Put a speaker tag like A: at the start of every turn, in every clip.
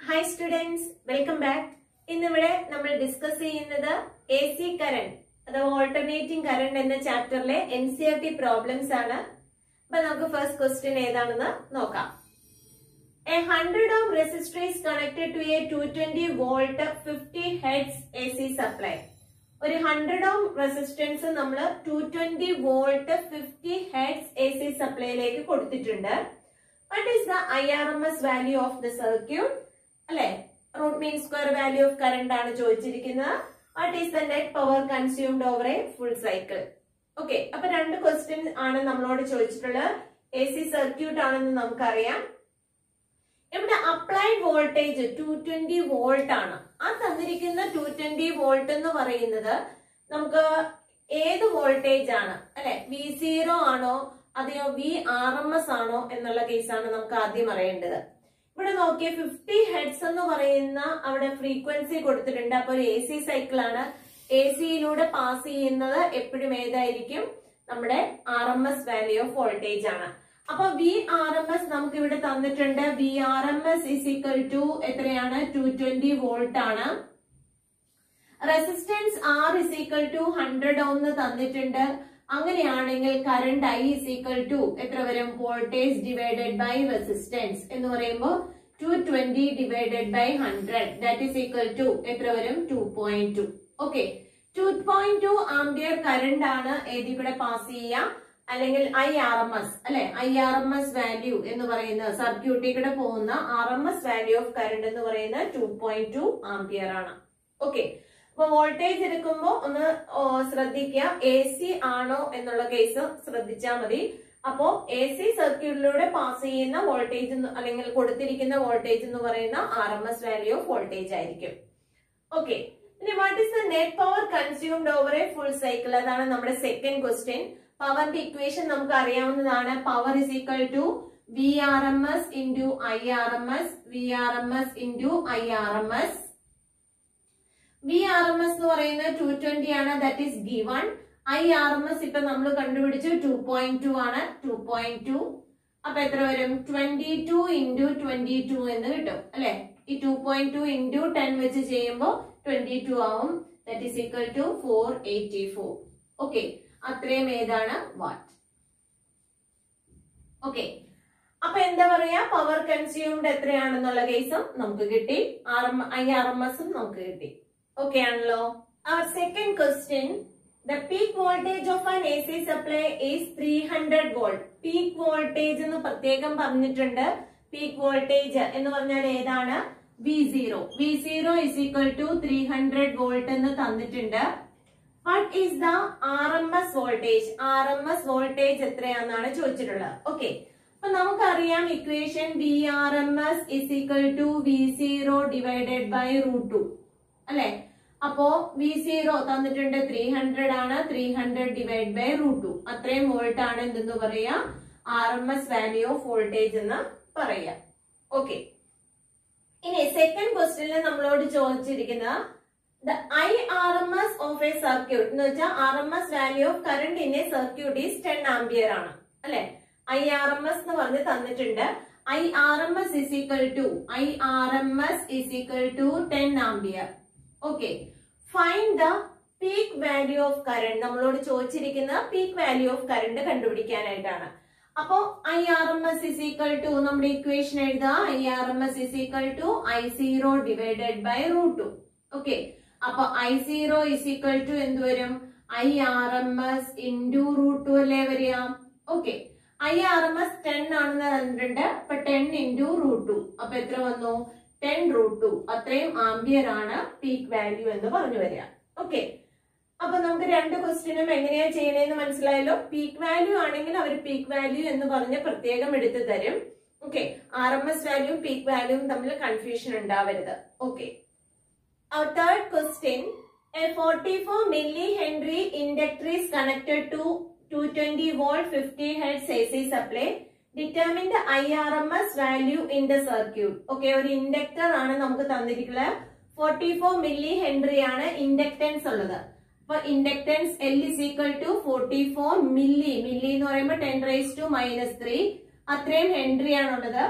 A: Hi students, welcome back. ഇന്നിവിടെ നമ്മൾ discuss ചെയ്യുന്നത് AC current അഥവാ ഓൾട്ടർനേറ്റിംഗ് കറന്റ് എന്ന ചാപ്റ്ററിലെ NCERT പ്രോബ്ലംസ് ആണ്. അപ്പോൾ നമുക്ക് ഫസ്റ്റ് ക്വസ്റ്റ്യൻ ഏതാണെന്ന് നോക്കാം. A 100 ohm resistor is connected to a 220 volt 50 hertz AC supply. ഒരു 100 ohm റെസിസ്റ്റൻസ് നമ്മൾ 220 volt 50 hertz AC സപ്ലൈയിലേക്ക് കൊടുത്തിട്ടുണ്ട്. What is the IRMS value of the circuit? അല്ലേ, root mean square value of current ആണ് ചോദിച്ചിരിക്കുന്നത്. What is the net power consumed over a full cycle? Okay, അപ്പൊ രണ്ട് question ആണ് നമ്മളോട് ചോദിച്ചിട്ടുള്ളത്. AC സർക്യൂട്ട് ആണെന്ന് നമുക്കറിയാം. ഇവിടെ അപ്ലൈഡ് വോൾട്ടേജ് 220 വോൾട്ട് ആണ്. ആ തന്നിരിക്കുന്ന 220 വോൾട്ട് എന്ന് പറയുന്നത് നമുക്ക് ഏത് വോൾട്ടേജ് ആണ്, അല്ലെ, V0 ആണോ അതെയോ VRMS ആണോ എന്നുള്ള കേസാണ് നമുക്ക് ആദ്യം അറിയേണ്ടത്. ഇവിടെ നോക്കിയ 50 ഹെഡ്സ് എന്ന് പറയുന്ന അവിടെ ഫ്രീക്വൻസി കൊടുത്തിട്ടുണ്ട്. അപ്പൊ ഒരു AC സൈക്കിൾ ആണ്. ACയിലൂടെ പാസ് ചെയ്യുന്നത് എപ്പോഴും ഏതായിരിക്കും? നമ്മുടെ RMS വാല്യൂ ഓഫ് വോൾട്ടേജ് ആണ്. അപ്പൊ VRMS നമുക്ക് ഇവിടെ തന്നിട്ടുണ്ട്. VRMS is equal to എത്രയാണ്? 220 വോൾട്ട് ആണ്. Resistance R is equal to 100 ohm എന്ന് തന്നിട്ടുണ്ട്. അങ്ങനെയാണെങ്കിൽ കറണ്ട് I is equal to എത്ര വരും? വോൾട്ടേജ് ഡിവൈഡഡ് ബൈ റെസിസ്റ്റൻസ് എന്ന് പറയുമ്പോൾ 220 divided by 100 that is equal to എത്ര വരും? 2.2. ഓക്കെ, 2.2 ആംപിയർ കറണ്ട് ആണ് ഏതി കൂടെ പാസ് ചെയ്യുക, അല്ലെങ്കിൽ IRMS അല്ലെ, IRMS വാല്യൂ എന്ന് പറയുന്ന സർക്യൂട്ടിൽ കൂടെ പോകുന്ന RMS വാല്യൂ ഓഫ് കറണ്ട് എന്ന് പറയുന്നത് 2.2 ആംപിയർ ആണ്. ഓക്കെ, അപ്പൊ വോൾട്ടേജ് എടുക്കുമ്പോ ഒന്ന് ശ്രദ്ധിക്കുക, AC ആണോ എന്നുള്ള കേസ് ശ്രദ്ധിച്ചാൽ മതി. അപ്പോ AC സർക്യൂട്ടിലൂടെ പാസ് ചെയ്യുന്ന വോൾട്ടേജ് അല്ലെങ്കിൽ കൊടുത്തിരിക്കുന്ന വോൾട്ടേജ് എന്ന് പറയുന്ന RMS വാല്യൂ ഓഫ് വോൾട്ടേജ് ആയിരിക്കും. ഓക്കെ, ഇനി what is the net power consumed over a full cycle? അതാണ് നമ്മുടെ സെക്കൻഡ് ക്വസ്റ്റ്യൻ. പവറിന്റെ ഇക്വേഷൻ നമുക്ക് അറിയാവുന്നതാണ്. Power is equal to VRMS into IRMS, VRMS into IRMS. VRMS എന്ന് പറയുന്നത് 220 ആണ്, ദാറ്റ് ഈസ് ഗിവൺ. IRMS ഇപ്പൊ നമ്മൾ കണ്ടുപിടിച്ചു 2.2 ആണ്, 2.2. അപ്പൊ എത്ര വരും? 22 ഇൻറ്റു 22 എന്ന് കിട്ടും അല്ലെ. ഈ 2.2 ഇൻറ്റു 10 വെച്ച് ചെയ്യുമ്പോൾ 22 ആവും. That is equal to 484. Okay, അത്രയും ഏതാണ്? വാട്ട്. ഓക്കെ, അപ്പൊ എന്താ പറയാ, പവർ കൺസ്യൂംഡ് എത്രയാണെന്നുള്ള കേസും നമുക്ക് കിട്ടി, IRMS നമുക്ക് കിട്ടി. ഓക്കെ ആണല്ലോ. Our second question, the peak voltage of an AC supply is 300 volt. Peak voltage എന്ന് പ്രത്യേകം പറഞ്ഞിട്ടുണ്ട്. Peak voltage എന്ന് പറഞ്ഞാൽ ഏതാണ്? V0. V0 is equal to 300 volt എന്ന് തന്നിട്ടുണ്ട്. What is the RMS voltage? RMS voltage എത്രയാണെന്നാണ് ചോദിച്ചിട്ടുള്ളത്. ഓക്കെ, അപ്പൊ നമുക്കറിയാം equation VRMS is equal to V0 divided by √2 അല്ലെ. അപ്പോ V0 തന്നിട്ടുണ്ട് 300 ആണ്, 300 ഡിവൈഡ് ബൈ √2 അത്രയും വോൾട്ട് ആണ് എന്തെന്ന് പറയാ? RMS വാല്യൂ ഓഫ് വോൾട്ടേജ് എന്ന് പറയാം. ഓക്കെ, ഇനി സെക്കൻഡ് ക്വസ്റ്റ്യനിൽ നമ്മളോട് ചോദിച്ചിരിക്കുന്നത് the IRMS of a circuit എന്ന് വെച്ചാൽ RMS value of current in a circuit is 10 ampere ആണ് അല്ലെ. IRMS എന്ന് പറഞ്ഞ് തന്നിട്ടുണ്ട്. IRMS is equal to 10 ampere. Okay, find the peak value of current. നമ്മളോട് ചോദിച്ചിരിക്കുന്ന പീക്ക് വാല്യൂ ഓഫ് കറന്റ് കണ്ടുപിടിക്കാനായിട്ടാണ്. അപ്പോ IRMS is equal to നമ്മുടെ ഇക്വേഷൻ എഴുതുക. IRMS is equal to I0 divided by √2. Okay, അപ്പൊ I0 is equal to എന്ത് വരും? IRMS into √2 അല്ലേ വരിക. ഓക്കെ, IRMS 10 ആണെന്ന് തന്നിട്ടുണ്ട്. അപ്പൊ 10 into √2 അപ്പൊ എത്ര വന്നു? 10 √2 അത്രയും ആംപിയർ ആണ് പീക്ക് വാല്യൂ എന്ന് പറഞ്ഞു വരിക. ഓക്കെ, അപ്പൊ നമുക്ക് രണ്ട് ക്വസ്റ്റ്യനും എങ്ങനെയാ ചെയ്യണേന്ന് മനസ്സിലായല്ലോ. പീക്ക് വാല്യൂ ആണെങ്കിൽ അവർ പീക്ക് വാല്യൂ എന്ന് പറഞ്ഞ് പ്രത്യേകം എടുത്തു തരും. ഓക്കെ, RMS വാല്യൂ പീക്ക് വാല്യൂവും തമ്മിൽ കൺഫ്യൂഷൻ ഉണ്ടാവരുത്. Okay, our third question, a 44 millihenry inductor is connected to 220 volt 50 hertz AC supply. Determine the IRMS value in the circuit. Okay, ഒരു ഇൻഡക്ടർ ആണ് നമുക്ക് തന്നിരിക്കുന്നത്. 44 മില്ലി ഹെൻറി ആണ് ഇൻഡക്ടൻസ് ഉള്ളത്. അപ്പൊ inductance L is equal to 44 milli. Milli എന്ന് പറയുമ്പോൾ 10⁻³ അത്രയും ഹെൻറി ആണുള്ളത്.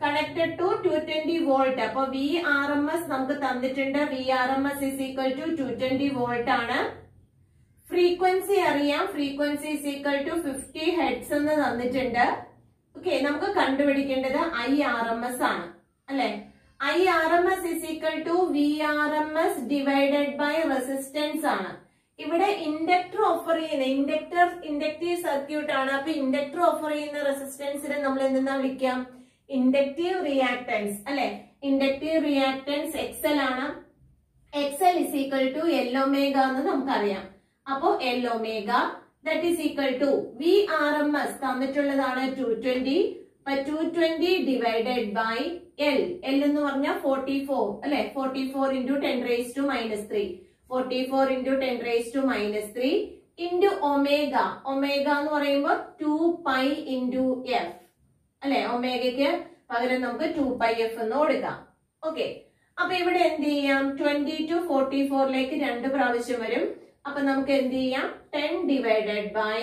A: Connected to 220 volt. അപ്പൊ വി ആർ എം എസ് നമുക്ക് തന്നിട്ടുണ്ട്. V R M S is equal to 220 volt ആണ്. ഫ്രീക്വൻസി അറിയാം. Frequency is equal to 50 hertz എന്ന് തന്നിട്ടുണ്ട്. ഓക്കെ, നമുക്ക് കണ്ടുപിടിക്കേണ്ടത് ഐ ആർ എം എസ് ആണ് അല്ലെ. I R M S is equal to V R M S divided by resistance ആണ്. ഇവിടെ ഇൻഡക്ടർ ഓഫർ ചെയ്യുന്ന ഇൻഡക്റ്റീവ് സർക്യൂട്ട് ആണ്. അപ്പൊ ഇൻഡക്ടർ ഓഫർ ചെയ്യുന്ന റെസിസ്റ്റൻസിനെ നമ്മൾ എന്തെന്നാ വിളിക്കാം? ഇൻഡക്റ്റീവ് റിയാക്ടൻസ് അല്ലെ. ഇൻഡക്റ്റീവ് റിയാക്ടൻസ് എക്സൽ ആണ്. XL is equal to L omega എന്ന് നമുക്കറിയാം. അപ്പോ L omega that is equal to V R M S തന്നിട്ടുള്ളതാണ് 220. 220 ഡിവൈഡഡ് ബൈ എൽ. എൽ എന്ന് പറഞ്ഞാൽ 44 അല്ലെ. 44 into 10 raised to minus 3. 44 into 10 raised to minus 3 into omega. Omega എന്ന് പറയുമ്പോൾ 2π into f അല്ലെ. ഒമേഗയ്ക്ക് പകരം നമുക്ക് 2πf എന്ന് കൊടുക്കാം. ഓക്കെ, അപ്പൊ ഇവിടെ എന്ത് ചെയ്യാം? 20 to 44ലേക്ക് 2 പ്രാവശ്യം വരും. അപ്പൊ നമുക്ക് എന്ത് ചെയ്യാം? 10 ഡിവൈഡഡ് ബൈ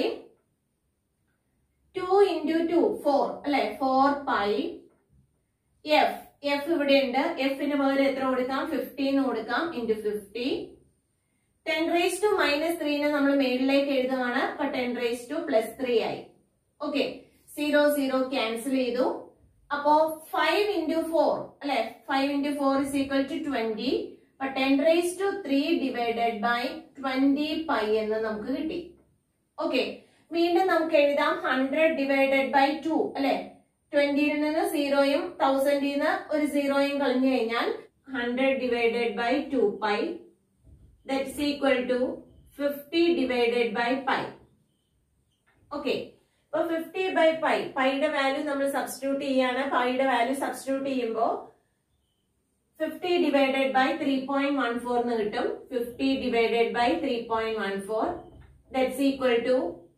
A: 2 into 2 4 അല്ലെ. 4π f. എഫ് ഇവിടെ ഉണ്ട്. എഫിന് പകരം എത്ര കൊടുക്കാം? 50 എന്ന് കൊടുക്കാം. into 50. 10 raised to minus 3 നമ്മൾ മേളിലേക്ക് എഴുതുകയാണ്. അപ്പൊ 10 raised to plus 3 ആയി. ഓക്കെ, 0 0 ക്യാൻസൽ ചെയ്തു. അപ്പോ 5 into 4 അല്ലെ. 5 into 4 is equal to 20. അപ്പൊ 10 raised to 3 divided by 20π എന്ന് നമുക്ക് കിട്ടി. ഓക്കെ, വീണ്ടും നമുക്ക് എഴുതാം 100 divided by 2 അല്ലെ. 20യിൽ നിന്ന് 0യും 1000ൽ നിന്ന് ഒരു 0യും കളഞ്ഞു കഴിഞ്ഞാൽ 100 divided by 2π that is equal to 50 divided by π. ഓക്കെ, ഇപ്പൊ 50 by π. പൈയുടെ വാല്യൂ നമ്മൾ സബ്സ്റ്റിറ്റ്യൂട്ട് ചെയ്യാണ്. പൈയുടെ വാല്യൂ സബ്സ്റ്റിറ്റ്യൂട്ട് ചെയ്യുമ്പോൾ 50 divided by 3.14 എന്ന് കിട്ടും. 50 divided by 3.14 that's equal to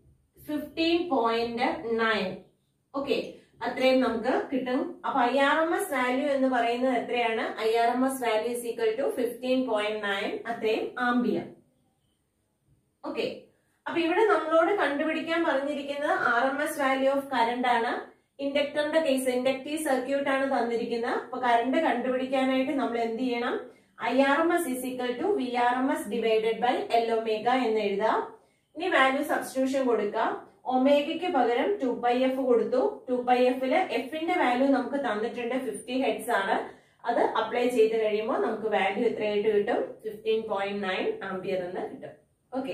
A: 15.9. Okay, അത്രയും നമുക്ക് കിട്ടും. അപ്പൊ I R M S value എന്ന് പറയുന്നത് എത്രയാണ്? I R M S value is equal to 15.9. അത്രയും ആംബിയർ. ഓക്കെ, അപ്പൊ ഇവിടെ നമ്മളോട് കണ്ടുപിടിക്കാൻ പറഞ്ഞിരിക്കുന്നത് R M S value of current ആണ്. ഇൻഡക്ടറിന്റെ കേസ് ഇൻഡക്റ്റീവ് സർക്യൂട്ട് ആണ് തന്നിരിക്കുന്നത്. അപ്പൊ കറണ്ട് കണ്ടുപിടിക്കാനായിട്ട് നമ്മൾ എന്ത് ചെയ്യണം? I R M S is equal to V R M S divided by L omega എന്ന് എഴുതാം. ഇനി വാല്യൂ സബ്സ്റ്റിറ്റ്യൂഷൻ കൊടുക്കാം. ഒമേഗയ്ക്ക് പകരം 2πf കൊടുത്തു. 2πfല് എഫിന്റെ വാല്യൂ നമുക്ക് തന്നിട്ടുണ്ട് 50 ഹെർട്സ് ആണ്. അത് അപ്ലൈ ചെയ്ത് കഴിയുമ്പോൾ നമുക്ക് വാല്യൂ എത്രയായിട്ട് കിട്ടും? 15.9 ആംപിയർ എന്ന് കിട്ടും. Okay,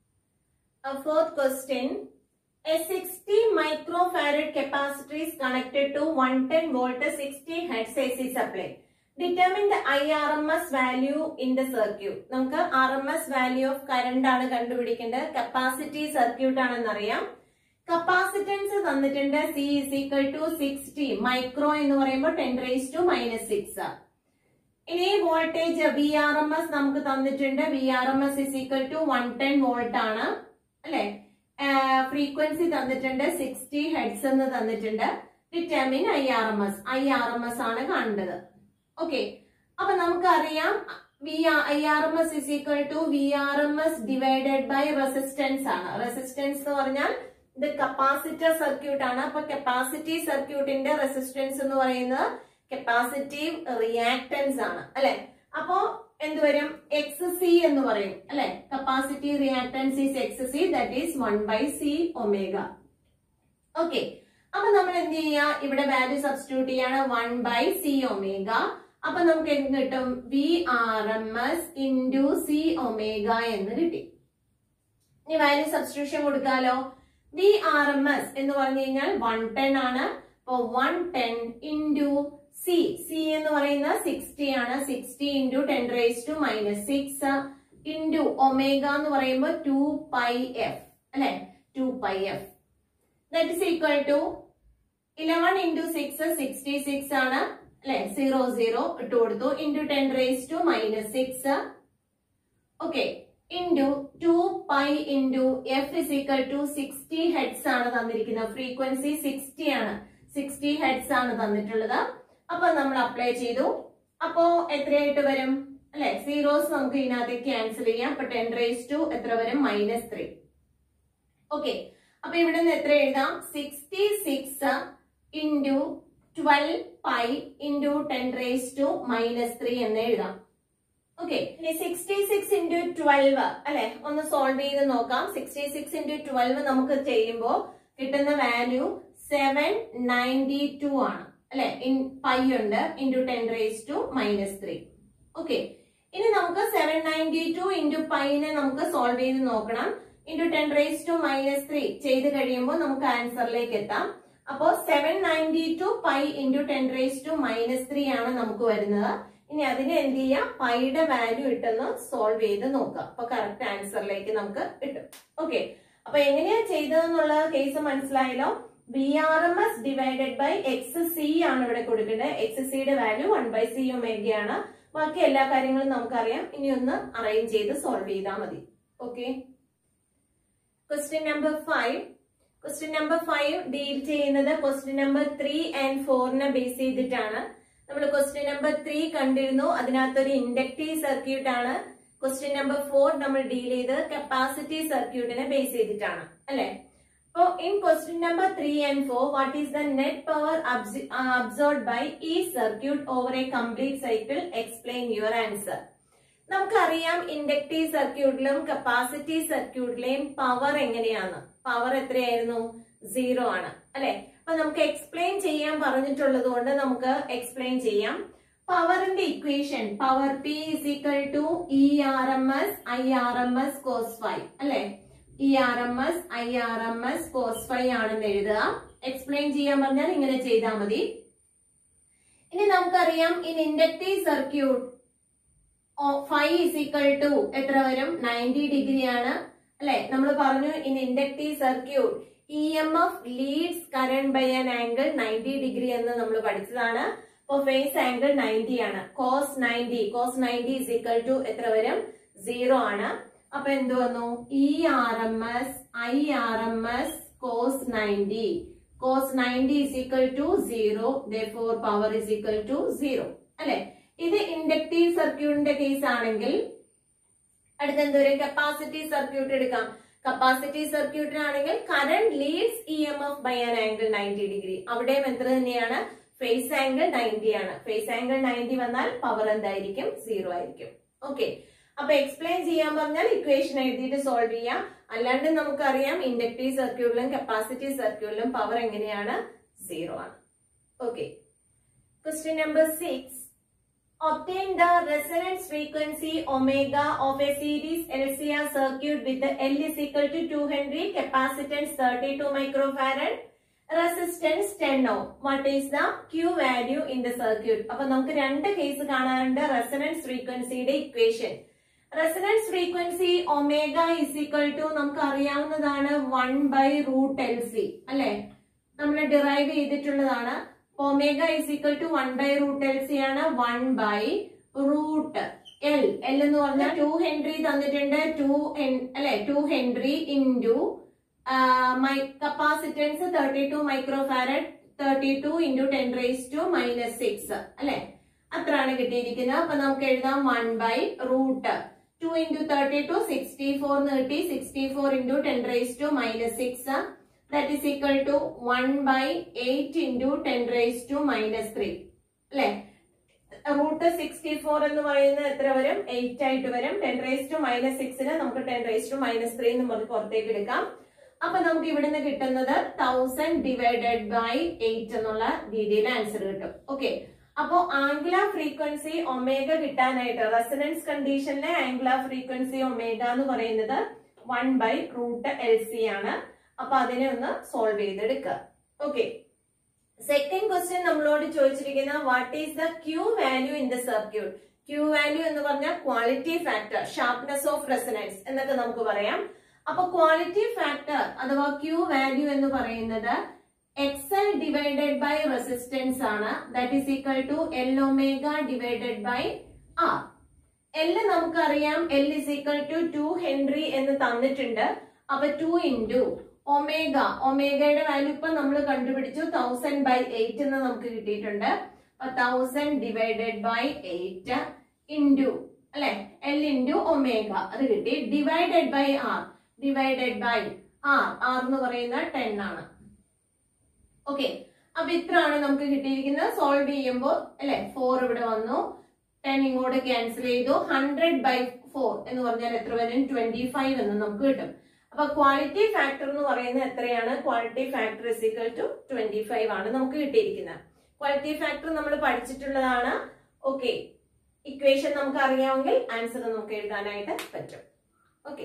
A: fourth question. A 60 microfarad capacitor is connected to 110 volt 60 hertz AC supply. Determine the IRMS value in the circuit. നമുക്ക് RMS value of current ആണ് കണ്ടുപിടിക്കേണ്ടത്. കപ്പാസിറ്റി സർക്യൂട്ട് ആണെന്നറിയാം. കപ്പാസിറ്റൻസ് തന്നിട്ടുണ്ട്. C is equal to 60 micro എന്ന് പറയുമ്പോൾ 10 raised to minus 6. ഇനി voltage VRMS നമുക്ക് തന്നിട്ടുണ്ട്. VRMS is equal to 110 volt ആണ് അല്ലെ. ഫ്രീക്വൻസി തന്നിട്ടുണ്ട് 60 ഹെർട്സ് എന്ന് തന്നിട്ടുണ്ട്. Determine IRMS. IRMS ആണ് കാണേണ്ടത്. ഓക്കെ, അപ്പൊ നമുക്കറിയാം IRMS is equal to VRMS divided by resistance ആണ്. റെസിസ്റ്റൻസ് എന്ന് പറഞ്ഞാൽ ഇത് കപ്പാസിറ്റർ സർക്യൂട്ട് ആണ്. അപ്പൊ കപ്പാസിറ്റി സർക്യൂട്ടിന്റെ റെസിസ്റ്റൻസ് എന്ന് പറയുന്നത് കപ്പാസിറ്റീവ് റിയാക്ടൻസ് ആണ് അല്ലെ. അപ്പോ എന്തുവരും? XC എന്ന് പറയും അല്ലെ. Capacitive reactance is XC, that is 1/C omega. Okay, അപ്പൊ നമ്മൾ എന്ത് ചെയ്യാ? ഇവിടെ വാല്യൂ സബ്സ്റ്റിറ്റ്യൂട്ട് ചെയ്യാണ്. 1/C omega. അപ്പൊ നമുക്ക് എന്ത് കിട്ടും? VRMS into C ഒമേഗ എന്ന് കിട്ടി. ഇനി വാല്യൂ സബ്സ്റ്റിറ്റ്യൂഷൻ കൊടുക്കാലോ. VRMS എന്ന് പറഞ്ഞു കഴിഞ്ഞാൽ 110 ആണ്. അപ്പൊ 110 into C. C എന്ന് പറയുന്ന 60 ആണ്. 60 into 10 raised to minus 6 into omega എന്ന് പറയുമ്പോൾ 2πf അല്ലെ. 2πf that is equal to 11 into 6 66 ആണ് അല്ലെ. 0 0 ഇട്ട് കൊടുത്തു. into 10 raised to minus 6. Okay, into 2π into f is equal to 60 hertz ആണ് തന്നിരിക്കുന്നത്. ഫ്രീക്വൻസി 60 ആണ്. 60 ഹെർട്സ് ആണ് തന്നിട്ടുള്ളത്. അപ്പൊ നമ്മൾ അപ്ലൈ ചെയ്തു. അപ്പോ എത്രയായിട്ട് വരും അല്ലെ? സീറോസ് നമുക്ക് ഇതിനകത്തേക്ക് ക്യാൻസൽ ചെയ്യാം. അപ്പൊ 10 raised to എത്ര വരും? -3. ഓക്കെ, അപ്പൊ ഇവിടെ നിന്ന് എത്ര എഴുതാം? 66 into 12 പൈ ഇൻറ്റു 10⁻³ എന്ന് എഴുതാം. ഓക്കെ, ഇനി 66 × 12 അല്ലെ, ഒന്ന് സോൾവ് ചെയ്ത് നോക്കാം. 66 × 12 നമുക്ക് ചെയ്യുമ്പോൾ കിട്ടുന്ന വാല്യൂ 792 ആണ് അല്ലെ. പൈ ഉണ്ട് ഇൻറ്റു 10⁻³ ഓക്കെ. ഇനി നമുക്ക് 792 × പൈനെ നമുക്ക് സോൾവ് ചെയ്ത് നോക്കണം. ഇൻറ്റു 10⁻³ ചെയ്ത് കഴിയുമ്പോൾ നമുക്ക് ആൻസറിലേക്ക് എത്താം. അപ്പോ 792 പൈ ഇൻറ്റു 10⁻³ ആണ് നമുക്ക് വരുന്നത്. ഇനി അതിനെ എന്ത് ചെയ്യാം, പൈയുടെ വാല്യൂ ഇട്ടെന്ന് സോൾവ് ചെയ്ത് നോക്കാം. അപ്പൊ കറക്റ്റ് ആൻസറിലേക്ക് നമുക്ക് കിട്ടും. ഓക്കെ, അപ്പൊ എങ്ങനെയാ ചെയ്തതെന്നുള്ള കേസ് മനസ്സിലായല്ലോ. VRMS ഡിവൈഡഡ് ബൈ XC ആണ് ഇവിടെ കൊടുക്കേണ്ടത്. XCയുടെ വാല്യൂ 1/C ഒമേഗയാണ്. ബാക്കി എല്ലാ കാര്യങ്ങളും നമുക്കറിയാം. ഇനി ഒന്ന് അറേഞ്ച് ചെയ്ത് സോൾവ് ചെയ്താൽ മതി. Okay, question number 5. Question number 5 deal ചെയ്യുന്നത് ക്വസ്റ്റ്യൻ നമ്പർ 3 and 4 ബേസ് ചെയ്തിട്ടാണ്. നമ്മൾ ക്വസ്റ്റ്യൻ നമ്പർ 3 കണ്ടിരുന്നു, അതിനകത്തൊരു ഇൻഡക്റ്റീവ് സർക്യൂട്ട് ആണ്. ക്വസ്റ്റ്യൻ നമ്പർ 4 നമ്മൾ ഡീൽ ചെയ്ത് കപ്പാസിറ്റീവ് സർക്യൂട്ടിനെ ബേസ് ചെയ്തിട്ടാണ് അല്ലെ. അപ്പോ in question number 3 and 4 what is the net power absorbed by ഈ circuit over a complete cycle, explain your answer. നമുക്കറിയാം ഇൻഡക്റ്റീവ് സർക്യൂട്ടിലും കപ്പാസിറ്റീവ് സർക്യൂട്ടിലെയും പവർ എങ്ങനെയാണ്. പവർ എത്രയായിരുന്നു? 0 ആണ് അല്ലെ. അപ്പൊ നമുക്ക് എക്സ്പ്ലെയിൻ ചെയ്യാൻ പറഞ്ഞിട്ടുള്ളത് കൊണ്ട് നമുക്ക് എക്സ്പ്ലെയിൻ ചെയ്യാം. പവറിന്റെ equation power P = ERMS IRMS cos ∅ അല്ലെ. ERMS IRMS cos ∅ ആണെന്ന് എഴുതുക. എക്സ്പ്ലെയിൻ ചെയ്യാൻ പറഞ്ഞാൽ ഇങ്ങനെ ചെയ്താൽ മതി. ഇനി നമുക്കറിയാം ഇൻ ഇൻഡക്റ്റീവ് സർക്യൂട്ട് ∅ = എത്ര വരും? 90 ഡിഗ്രി ആണ് അല്ലെ. നമ്മൾ പറഞ്ഞു in inductive circuit EMF leads current by an angle 90 degree എന്ന് നമ്മൾ പഠിച്ചതാണ്. അപ്പൊ ഫേസ് ആംഗിൾ 90 ആണ്. cos 90 = എത്ര വരും? 0 ആണ്. അപ്പൊ എന്ത് വന്നു? ERMS IRMS cos 90 = 0, therefore power = 0 അല്ലെ. ഇത് ഇൻഡക്റ്റീവ് സർക്യൂട്ടിന്റെ കേസ് ആണെങ്കിൽ അടുത്തെന്തോരം കപ്പാസിറ്റീവ് സർക്യൂട്ട് എടുക്കാം. കപ്പാസിറ്റീവ് സർക്യൂട്ടിനാണെങ്കിൽ current leads EMF by an angle 90 degree. അവിടെയും എത്ര തന്നെയാണ്? ഫേസ് ആംഗിൾ 90 ആണ്. ഫേസ് ആംഗിൾ 90 വന്നാൽ പവർ എന്തായിരിക്കും? 0 ആയിരിക്കും. ഓക്കെ, അപ്പൊ എക്സ്പ്ലെയിൻ ചെയ്യാൻ പറഞ്ഞാൽ ഇക്വേഷൻ എഴുതിയിട്ട് സോൾവ് ചെയ്യാം. അല്ലാണ്ട് നമുക്കറിയാം ഇൻഡക്റ്റീവ് സർക്യൂട്ടിലും കപ്പാസിറ്റീവ് സർക്യൂട്ടിലും പവർ എങ്ങനെയാണ്? 0 ആണ്. Okay, question number 6. Obtain the resonance frequency omega of a series LCR circuit with the L = 2 Henry, capacitance 32 microfarad, resistance 10 ohm. What is the Q value in the circuit? അപ്പൊ നമുക്ക് രണ്ട് case കാണാനുണ്ട്. Resonance ഫ്രീക്വൻസിയുടെ equation. Resonance frequency omega = നമുക്ക് അറിയാവുന്നതാണ് 1/√LC അല്ലെ. നമ്മൾ derive ചെയ്തിട്ടുള്ളതാണ്. ഒമേഗ = 1/√LC ആണ്. 1/√L. L എന്ന് പറഞ്ഞാൽ 2 ഹെൻറി തന്നിട്ടുണ്ട്. 2 ഹെൻറി ഇൻറ്റു കപ്പാസിറ്റൻസ് 32 മൈക്രോഫാരഡ്. 32 × 10⁻⁻6 അല്ലെ. അത്രയാണ് കിട്ടിയിരിക്കുന്നത്. അപ്പൊ നമുക്ക് എഴുതാം 1/√. 2 × 32 64 എന്ന് കിട്ടി. 64 × 10⁻⁻6 that is equal to 1/8 × 10⁻³ അല്ലെ. √64 എന്ന് പറയുന്നത് എത്ര വരും? 8 ആയിട്ട് വരും. 10⁻⁻6 നമുക്ക് 10⁻³ എന്ന് പറഞ്ഞ് പുറത്തേക്ക് എടുക്കാം. അപ്പൊ നമുക്ക് ഇവിടുന്ന് കിട്ടുന്നത് 1000 / 8 എന്നുള്ള രീതിയിൽ ആൻസർ കിട്ടും. ഓക്കെ, അപ്പോ ആംഗുലാർ ഫ്രീക്വൻസി ഒമേഗ കിട്ടാനായിട്ട് റെസണൻസ് കണ്ടീഷനിലെ ആംഗുലാർ ഫ്രീക്വൻസി ഒമേഗ എന്ന് പറയുന്നത് 1/√LC ആണ്. അപ്പൊ അതിനെ ഒന്ന് സോൾവ് ചെയ്തെടുക്കുക. ഓക്കെ, സെക്കൻഡ് ക്വസ്റ്റ്യൻ നമ്മളോട് ചോദിച്ചിരിക്കുന്ന what is the Q value in the circuit. Q value എന്ന് പറഞ്ഞാൽ quality factor, sharpness of resonance എന്നൊക്കെ നമുക്ക് പറയാം. അപ്പൊ ക്വാളിറ്റി ഫാക്ടർ അഥവാ Q വാല്യൂ എന്ന് പറയുന്നത് XL ഡിവൈഡഡ് ബൈ റെസിസ്റ്റൻസ് ആണ്. That is equal to L omega divided by R. L നമുക്കറിയാം. L = 2 ഹെൻറി എന്ന് തന്നിട്ടുണ്ട്. അപ്പൊ 2 × ഒമേഗ. ഒമേഗയുടെ വാല്യൂ ഇപ്പൊ നമ്മൾ കണ്ടുപിടിച്ചു. 1000/8 എന്ന് നമുക്ക് കിട്ടിയിട്ടുണ്ട്. 1000 ഡിവൈഡഡ് ബൈ 8 ഇൻറ്റു അല്ലെ L × ഒമേഗ അത് കിട്ടി. Divided by R. Divided by R എന്ന് പറയുന്നത് 10 ആണ്. ഓക്കെ, അപ്പൊ ഇത്രയാണ് നമുക്ക് കിട്ടിയിരിക്കുന്നത്. സോൾവ് ചെയ്യുമ്പോൾ അല്ലെ 4 ഇവിടെ വന്നു, 10 ഇങ്ങോട്ട് ക്യാൻസൽ ചെയ്തു, 100/4 എന്ന് പറഞ്ഞാൽ എത്ര വരും? 25 എന്ന് നമുക്ക് കിട്ടും. അപ്പൊ ക്വാളിറ്റി ഫാക്ടർ എന്ന് പറയുന്നത് എത്രയാണ്? Quality factor is equal to 25 ആണ് നമുക്ക് കിട്ടിയിരിക്കുന്നത്. ക്വാളിറ്റി ഫാക്ടർ നമ്മൾ പഠിച്ചിട്ടുള്ളതാണ്. ഓക്കെ, ഇക്വേഷൻ നമുക്ക് അറിയാമെങ്കിൽ ആൻസർ നമുക്ക് എഴുതാനായിട്ട് പറ്റും. Okay,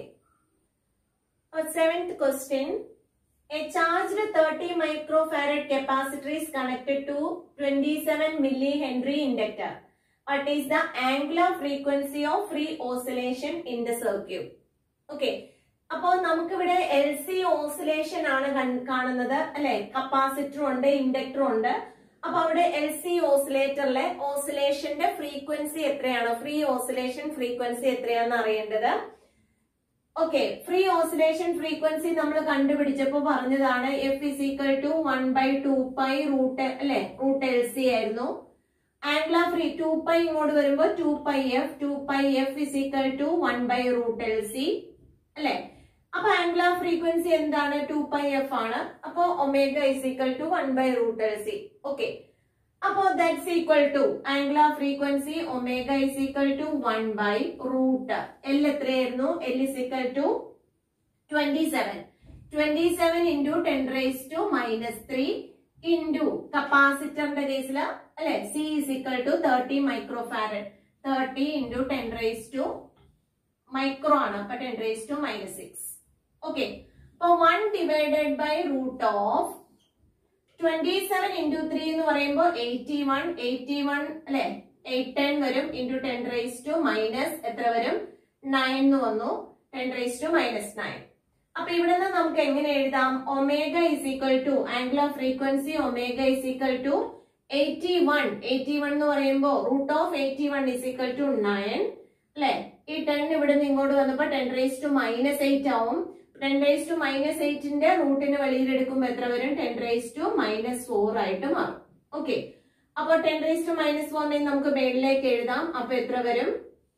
A: 7th question. A charged 30 microfarad capacitor is connected to 27 millihenry inductor. What is the angular frequency of free oscillation in the circuit? Okay. അപ്പോൾ നമുക്കിവിടെ LC ഓസിലേഷൻ ആണ് കാണുന്നത് അല്ലെ. കപ്പാസിറ്റർ ഉണ്ട്, ഇൻഡക്ടർ ഉണ്ട്. അപ്പൊ അവിടെ LC ഓസിലേറ്ററിലെ ഓസിലേഷന്റെ ഫ്രീക്വൻസി എത്രയാണ്? ഫ്രീ ഓസിലേഷൻ ഫ്രീക്വൻസി എത്രയാണെന്ന് അറിയേണ്ടത്. ഓക്കെ, ഫ്രീ ഓസിലേഷൻ ഫ്രീക്വൻസി നമ്മൾ കണ്ടുപിടിച്ചപ്പോ പറഞ്ഞതാണ് F is equal to 1/2π root അല്ലെ, റൂട്ട് LC ആയിരുന്നു. ആംഗുലർ ഫ്രീ 2π ഇങ്ങോട്ട് വരുമ്പോ 2πf is equal to 1/√LC അല്ലെ. അപ്പൊ ആംഗുലർ ഫ്രീക്വൻസി എന്താണ്? 2πf ആണ്. അപ്പൊ omega is equal to 1/√LC. Okay, അപ്പോ that's equal to angular frequency omega is equal to 1/√. L എത്രയായിരുന്നു? L is equal to 27 into 10⁻³ into കപ്പാസിറ്ററിന്റെ കേസിൽ അല്ലെ C is equal to 30 microfarad. 30 into 10⁻⁻ micro ആണ്. അപ്പൊ 10⁻⁻�6. ഓക്കെ, അപ്പൊ 1/√of 27 into 3 എന്ന് പറയുമ്പോൾ 81 അല്ലെ, 810 വരും into 10⁻⁻ എത്ര വരും? 9 എന്ന് വന്നു, 10⁻⁻�9. അപ്പൊ ഇവിടെ നിന്ന് നമുക്ക് എങ്ങനെ എഴുതാം? Omega is equal to angular frequency omega is equal to 81 എന്ന് പറയുമ്പോൾ √81 is equal to 9 അല്ലെ. ഈ 10 ഇവിടെ നിന്ന് ഇങ്ങോട്ട് വന്നപ്പോ 10⁻⁻8 ആവും. 10⁻⁻8ന്റെ റൂട്ടിന് വെളിയിൽ എടുക്കുമ്പോ എത്ര വരും? 10⁻⁻4 ആയിട്ട് മാറും. ഓക്കെ, അപ്പൊ 10⁻⁻4 നമുക്ക് മേളിലേക്ക് എഴുതാം. അപ്പൊ എത്ര വരും?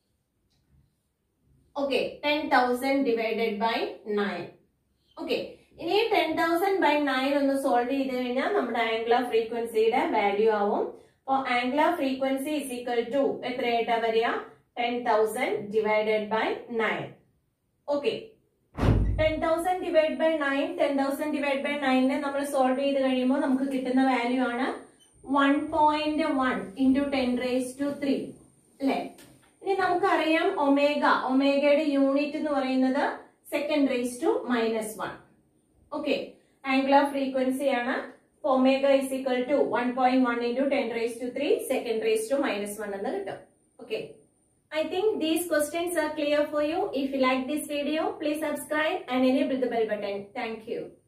A: ഓക്കെ, 10,000/9. ഓക്കെ, ഇനി 10,000/9 ഒന്ന് സോൾവ് ചെയ്ത് കഴിഞ്ഞാൽ നമ്മുടെ ആംഗുലർ ഫ്രീക്വൻസിയുടെ വാല്യൂ ആവും. അപ്പൊ angular frequency is equal to എത്രയായിട്ടാ വരിക? 10,000/9. ഓക്കെ, 10,000/9 നമ്മൾ സോൾവ് ചെയ്ത് കഴിയുമ്പോൾ നമുക്ക് കിട്ടുന്ന വാല്യൂ ആണ് 1.1 into 10⁻³ അല്ലെ. ഇനി നമുക്കറിയാം ഒമേഗയുടെ യൂണിറ്റ് എന്ന് പറയുന്നത് (2⁻⁻1). ഓക്കെ, ആംഗുലർ ഫ്രീക്വൻസി ആണ്. Omega is equal to 1.1 into 10⁻³ (2⁻⁻1) എന്ന് കിട്ടും. ഓക്കെ, I think these questions are clear for you. If you like this video, please subscribe and enable the bell button. Thank you.